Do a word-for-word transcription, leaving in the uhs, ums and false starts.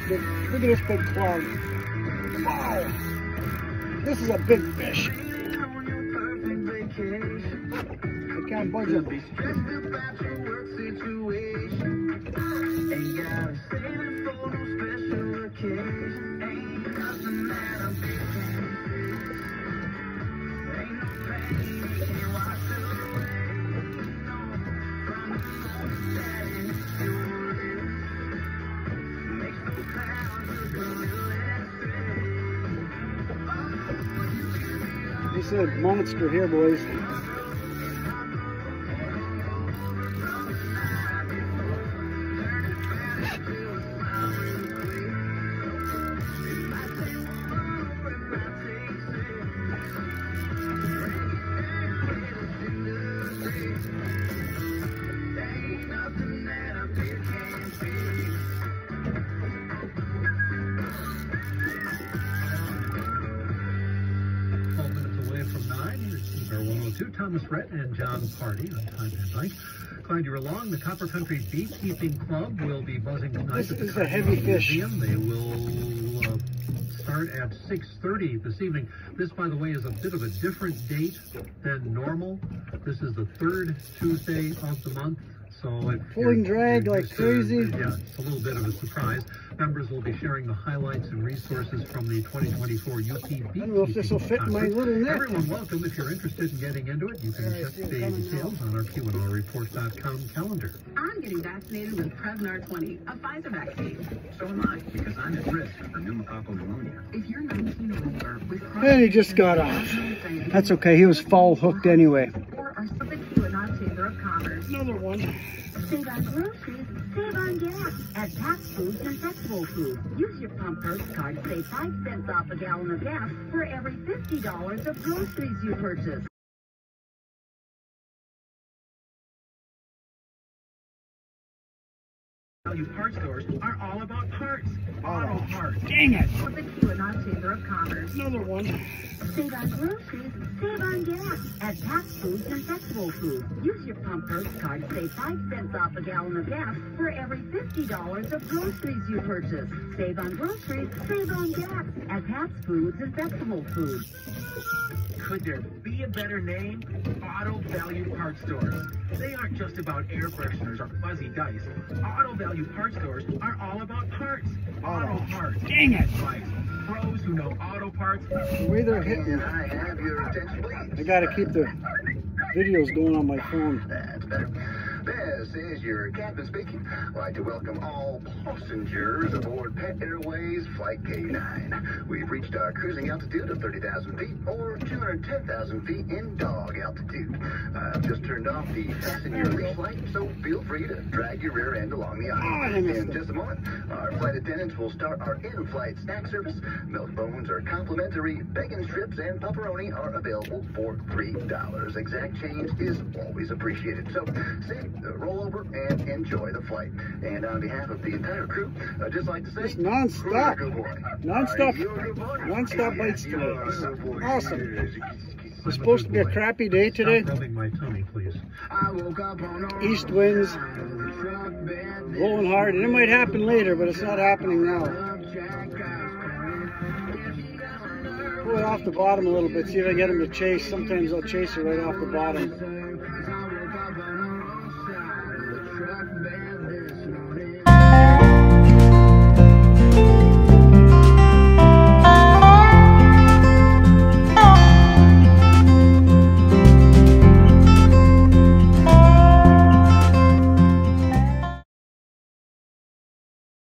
big, look at this big cloud. Wow! This is a big fish. I can't budge him. This is a monster here, boys. Thomas Rhett and John Party on Time and Bike. Glad you're along. The Copper Country Beekeeping Club will be buzzing tonight. This is a heavy fish. Museum. They will uh, start at six thirty this evening. This, by the way, is a bit of a different date than normal. This is the third Tuesday of the month. So if pulling drag like crazy. Uh, yeah, it's a little bit of a surprise. Members will be sharing the highlights and resources from the twenty twenty-four U P Beekeeping. I don't know if this will fit in my little net. Everyone welcome. If you're interested in getting into it, you can check the details on our Q and R report dot com calendar. I'm getting vaccinated with Prevnar twenty, a Pfizer vaccine. So am I, because I'm at risk for pneumococcal pneumonia. If you're nineteen or older with And he just got off. That's okay. He was foul hooked anyway. Or are subject to a non-chamber of commerce. Another one. Save on groceries, save on gas at Tax Foods and Festival Foods. Use your Pump Perks card to save five cents off a gallon of gas for every fifty dollars of groceries you purchase. Value parts stores are all about parts. Auto parts. Dang it. Subject to a non-chamber of commerce. Another one. Save on groceries, save on gas at Tax Foods and Festival Foods. Use your Pump Perks card to save five cents off a gallon of gas for every fifty dollars of groceries you purchase. Save on groceries, save on gas at Tax Foods and Festival Foods. Could there be a better name? Auto Value Parts Stores. They aren't just about air fresheners or fuzzy dice. Auto Value Parts Stores are all about parts. Auto parts. Dang it. Right. Pros who know auto parts. The way they're hitting. I have your attention, please. I gotta keep the videos going on my phone. That's better. This is your captain speaking. I'd like to welcome all passengers aboard Pet Airways Flight K nine. We've reached our cruising altitude of thirty thousand feet or two hundred ten thousand feet in dog altitude. I've just turned off the fasten your leash light, so feel free to drag your rear end along the aisle. In just a moment, our flight attendants will start our in-flight snack service. Milk bones are complimentary, bacon strips and pepperoni are available for three dollars. Exact change is always appreciated. So, sit, uh, roll over, and enjoy the flight. And on behalf of the entire crew, I'd just like to say, Just non-stop. good boy. Non-stop. Are you a good boy? Non-stop bites You're today. a good boy. Awesome. It's supposed to be a crappy day today. Stop rubbing my tummy, please. I woke up on a East winds, blowing hard, and it might happen later, but it's not happening now. Pull it off the bottom a little bit, see if I get him to chase. Sometimes I'll chase it right off the bottom.